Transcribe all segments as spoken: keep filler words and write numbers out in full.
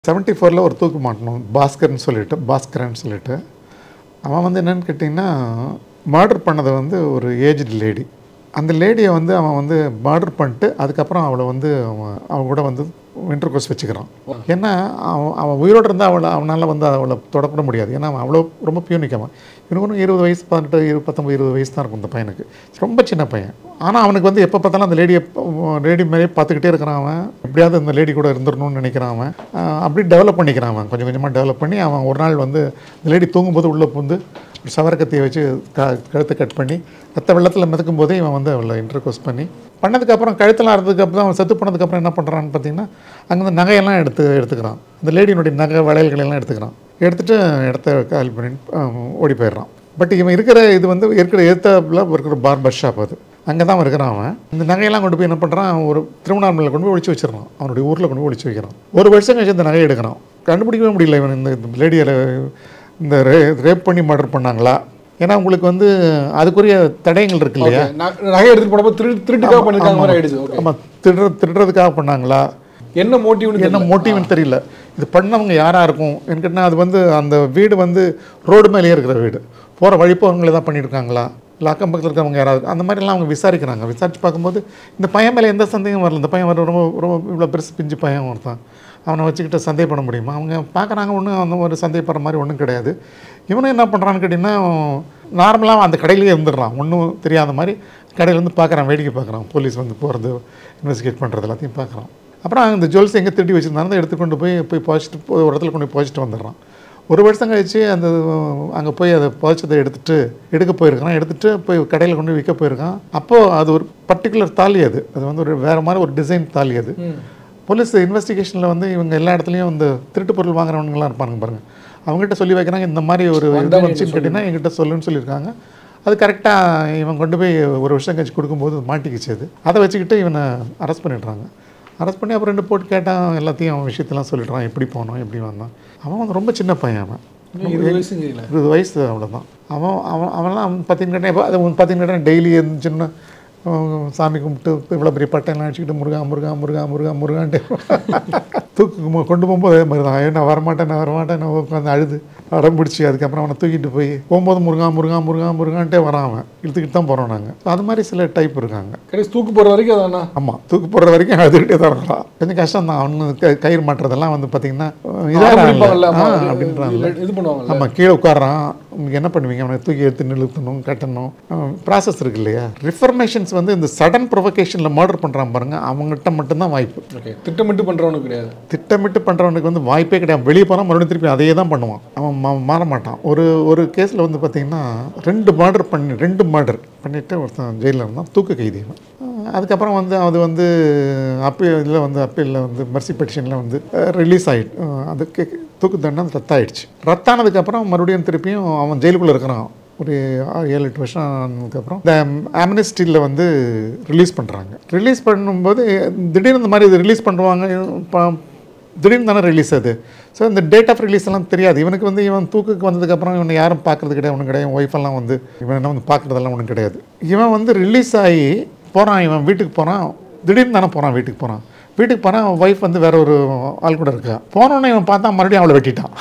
Seventy ஃபோரில் ஒரு தூக்கு மாட்டணும் பாஸ்கர்னு சொல்லிட்டு பாஸ்கரன்னு சொல்லிட்டு அவன் வந்து என்னென்னு கேட்டிங்கன்னா மர்டர் பண்ணதை வந்து ஒரு ஏஜ்டு லேடி அந்த லேடியை வந்து அவன் வந்து மர்டர் பண்ணிட்டு அதுக்கப்புறம் அவளை வந்து அவன் அவன் கூட வந்து இன்டர் கோர்ஸ் வச்சுக்கிறான். ஏன்னா அவன் அவன் உயிரோடு இருந்தால் அவளை அவனால் வந்து அவளை தொடப்பட முடியாது. ஏன்னா அவன் அவ்வளோ ரொம்ப பியூனிக்காமல் இவனுக்கு ஒன்றும் இருபது வயசு பதினெட்டு இருபது பத்தொம்பது இருபது வயசு தான் இருக்கும் இந்த பையனுக்கு, ரொம்ப சின்ன பையன். ஆனால் அவனுக்கு வந்து எப்போ பார்த்தாலும் அந்த லேடியை லேடி மேலே பார்த்துக்கிட்டே இருக்கிறான். அவன் எப்படியாவது அந்த லேடி கூட இருந்துடணும்னு நினைக்கிறான். அவன் அப்படி டெவலப் பண்ணிக்கிறான். அவன் கொஞ்சம் கொஞ்சமாக டெவலப் பண்ணி அவன் ஒரு நாள் வந்து இந்த லேடி தூங்கும்போது உள்ளே புந்து ஒரு சவரக்கத்தியை வச்சு க கழுத்தை கட் பண்ணி ரத்த வெள்ளத்தில் மிதக்கும் போதே இவன் வந்து அவளை இன்டர்கோர்ஸ் பண்ணி பண்ணதுக்கப்புறம் கழுத்தில் ஆறதுக்கப்புறம் அவன் செத்து போனதுக்கப்புறம் என்ன பண்ணுறான்னு பார்த்தீங்கன்னா அங்கே நகையெல்லாம் எடுத்து எடுத்துக்கிறான். இந்த லேடியினுடைய நகை வளையல்களெல்லாம் எடுத்துக்கிறான். எடுத்துகிட்டு இடத்த கால் பண்ணி ஓடி போயிடுறான். பட் இவன் இருக்கிற இது வந்து இருக்கிற ஏத்தாப்பில் இருக்கிற பார்பர் ஷாப், அது அங்கே தான் இருக்கிறான். அவன் இந்த நகையெல்லாம் கொண்டு போய் என்ன பண்ணுறான், ஒரு திருவண்ணாமலையில் கொண்டு போய் ஒழிச்சு வச்சிடறான். அவனுடைய ஊரில் கொண்டு போய் ஒழிச்சு வைக்கிறான். ஒரு வருஷம் கழிச்சு இந்த நகையை எடுக்கிறான். கண்டுபிடிக்கவே முடியல இவன் இந்த லேடியை இந்த ரே ரேப் பண்ணி மர்டர் பண்ணாங்களா. ஏன்னா உங்களுக்கு வந்து அதுக்குரிய தடயங்கள் இருக்கு இல்லையா, நகை எடுத்துகிட்டு போனப்போ திரு திருட்டுக்காக பண்ணிருக்காங்க. ஆமாம், திருடுற திருடுறதுக்காக பண்ணாங்களா, என்ன மோட்டிவ்னு என்ன மோட்டிவ்னு தெரியல. இது பண்ணவங்க யாராக இருக்கும் என்கிட்ட. அது வந்து அந்த வீடு வந்து ரோடு மேலேயே இருக்கிற வீடு, போகிற வழிப்பவங்களை தான் பண்ணியிருக்காங்களா இல்லை அக்கம் பக்கத்தில் இருக்கிறவங்க யாராவது, அந்த மாதிரிலாம் அவங்க விசாரிக்கிறாங்க. விசாரித்து பார்க்கும்போது இந்த பையன் மேலே எந்த சந்தேகம் வரல. இந்த பையன் வர ரொம்ப ரொம்ப இவ்வளோ பெருசு பிஞ்சு பையன் ஒருத்தான், அவனை வச்சுக்கிட்டு சந்தேகப்பட முடியுமா? அவங்க பார்க்குறாங்க, ஒன்றும் அந்த ஒரு சந்தேகப்படுற மாதிரி ஒன்றும் கிடையாது. இவனும் என்ன பண்ணுறான்னு கேட்டிங்கன்னா நார்மலாக அந்த கடையிலேயே இருந்துடுறான். ஒன்றும் தெரியாத மாதிரி கடையிலேருந்து பார்க்குறான், வேடிக்கை பார்க்குறான். போலீஸ் வந்து போகிறது இன்வெஸ்டிகேட் பண்ணுறது எல்லாத்தையும் பார்க்குறான். அப்புறம் அந்த ஜுவல்ஸ் எங்கே திருடி வச்சுருந்தாலும் எடுத்து கொண்டு போய் போய் புதைச்சிட்டு ஒரு இடத்துல கொண்டு போய் புதைச்சிட்டு வந்துடுறான். ஒரு வருஷம் கழிச்சு அந்த அங்கே போய் அதை புதைச்சதை எடுத்துகிட்டு எடுக்க போயிருக்கான். எடுத்துகிட்டு போய் கடையில் கொண்டு விற்க போயிருக்கான். அப்போது அது ஒரு பர்டிகுலர் தாலி, அது அது வந்து ஒரு வேறு மாதிரி ஒரு டிசைன் தாலி. அது போலீஸ் இன்வெஸ்டிகேஷனில் வந்து இவங்க எல்லா இடத்துலையும் வந்து திருட்டு பொருள் வாங்குறவங்களாம் இருப்பாங்க பாருங்கள், அவங்ககிட்ட சொல்லி வைக்கிறாங்க இந்த மாதிரி ஒரு இது வந்துச்சுன்னு கேட்டிங்கன்னா எங்கிட்ட சொல்லுன்னு சொல்லியிருக்காங்க. அது கரெக்டாக இவன் கொண்டு போய் ஒரு வருஷம் கழிச்சு கொடுக்கும்போது மாட்டிக்கிச்சு. அது அதை வச்சுக்கிட்டு இவனை அரெஸ்ட் பண்ணிடுறாங்க. அரெஸ்ட் பண்ணி அப்புறம் ரெண்டு போட்டு கேட்டான், எல்லாத்தையும் அவன் விஷயத்தெல்லாம் சொல்லிடுறான், எப்படி போனோம் எப்படி வந்தான். அவன் வந்து ரொம்ப சின்ன பையன், அவன் இருபது வயசு அவ்வளோதான். அவன் அவன் அவன்லாம் அவன் பார்த்தீங்கன்னா அது பார்த்தீங்கன்னா டெய்லி சின்ன சாமி கும்பிட்டு இவ்வளோ பெரிய பட்டையெல்லாம் அடிச்சுக்கிட்டு முருகா முருகா முருகா முருகா முருகான்ட்டு தூக்கு கொண்டு போகும்போது அதே மாதிரி தான், நான் வரமாட்டேன் நான் வரமாட்டேன் நான் உட்காந்து அழுது அடம் பிடிச்சி அதுக்கப்புறம் அவனை தூக்கிட்டு போய் போகும்போது முருகா முருகா முருகா முருகான்ட்டே வரான். அவன் இழுத்துக்கிட்டு தான் போகிறோம் நாங்கள். அது மாதிரி சில டைப் இருக்காங்க. கடைசி தூக்கு போகிற வரைக்கும் அதானா? ஆமாம், தூக்கு போடுற வரைக்கும் அழுதுகிட்டே தான் இருக்கலாம். கொஞ்சம் கஷ்டம் தான். அவனு கயிறு மாட்டுறதெல்லாம் வந்து பார்த்தீங்கன்னா இதாக அப்படின்றாங்க, இது பண்ணுவாங்க. ஆமாம், கீழே உட்காரான். உங்களுக்கு என்ன பண்ணுவீங்க, அவனை தூக்கி எடுத்து நிறுத்தணும் கட்டணும், ப்ராசஸ் இருக்கு இல்லையா. ரிஃபர்மேஷன்ஸ் வந்து இந்த சடன் ப்ரொவகேஷனில் மர்டர் பண்ணுறான் பாருங்க, அவங்ககிட்ட மட்டும்தான் வாய்ப்பு. ஓகே, திட்டமிட்டு பண்ணுறவனுக்கு கிடையாது. திட்டமிட்டு பண்ணுறவனுக்கு வந்து வாய்ப்பே கிடையாது. வெளியே போனால் மறுபடியும் திருப்பி அதையே தான் பண்ணுவான். அவன் மாற மாட்டான். ஒரு ஒரு கேஸில் வந்து பார்த்திங்கன்னா ரெண்டு மர்டர் பண்ணி ரெண்டு மர்டர் பண்ணிவிட்டு ஒருத்தன் ஜெயிலில் இருந்தான், தூக்கு கைதி. அதுக்கப்புறம் வந்து அது வந்து அப்பீலில் வந்து அப்பீலில் வந்து மர்சி பெட்டிஷனில் வந்து ரிலீஸ் ஆகிட்டு அதுக்கு தூக்கு தண்டனை ரத்தாயிடுச்சு. ரத்தானதுக்கப்புறம் மறுபடியும் திருப்பியும் அவன் ஜெயிலுக்குள்ளே இருக்கிறான். ஒரு ஏழு எட்டு வருஷம் ஆனதுக்கப்புறம் இந்த ஆம்னஸ்டியில் வந்து ரிலீஸ் பண்ணுறாங்க. ரிலீஸ் பண்ணும்போது திடீர்னு இந்த மாதிரி இது ரிலீஸ் பண்ணுவாங்க, திடீர்னு தானே ரிலீஸ் அது. ஸோ இந்த டேட் ஆஃப் ரிலீஸ் எல்லாம் தெரியாது இவனுக்கு. வந்து இவன் தூக்குக்கு வந்ததுக்கப்புறம் இவனை யாரும் பார்க்குறது கிடையாது, ஒன்றும் கிடையாது. ஒய்ஃபெல்லாம் வந்து இவன் என்ன வந்து பார்க்குறதெல்லாம் ஒன்றும் கிடையாது. இவன் வந்து ரிலீஸ் ஆகி போகிறான், இவன் வீட்டுக்கு போகிறான். திடீர்னு தானே போகிறான், வீட்டுக்கு போகிறான். வீட்டுக்கு போனால் அவன் ஒய்ஃப் வந்து வேற ஒரு ஆள் கூட இருக்கா. போனோன்னே இவன் பார்த்தா மறுபடியும் அவளை வெட்டிட்டான்.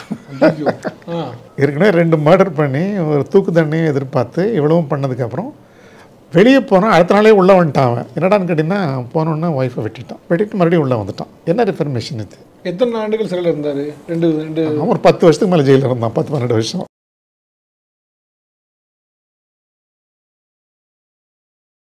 ஏற்கனவே ரெண்டு மர்டர் பண்ணி ஒரு தூக்கு தண்ணியும் எதிர்பார்த்து இவ்வளவும் பண்ணதுக்கப்புறம் வெளியே போனால் அடுத்த நாளே உள்ளே வந்துட்டான். அவன் என்னடான்னு கேட்டிங்கன்னா போனோன்னே ஒய்ஃபை வெட்டிட்டான். வெட்டிட்டு மறுபடியும் உள்ளே வந்துட்டான். என்ன ரிஃபர்மேஷன் இது? எத்தனை ஆண்டுகள் சிறையில் இருந்தார்? ரெண்டு ரெண்டு அவன் ஒரு பத்து வருஷத்துக்கு மேலே ஜெயிலில் இருந்தான், பத்து பன்னெண்டு வருஷம்.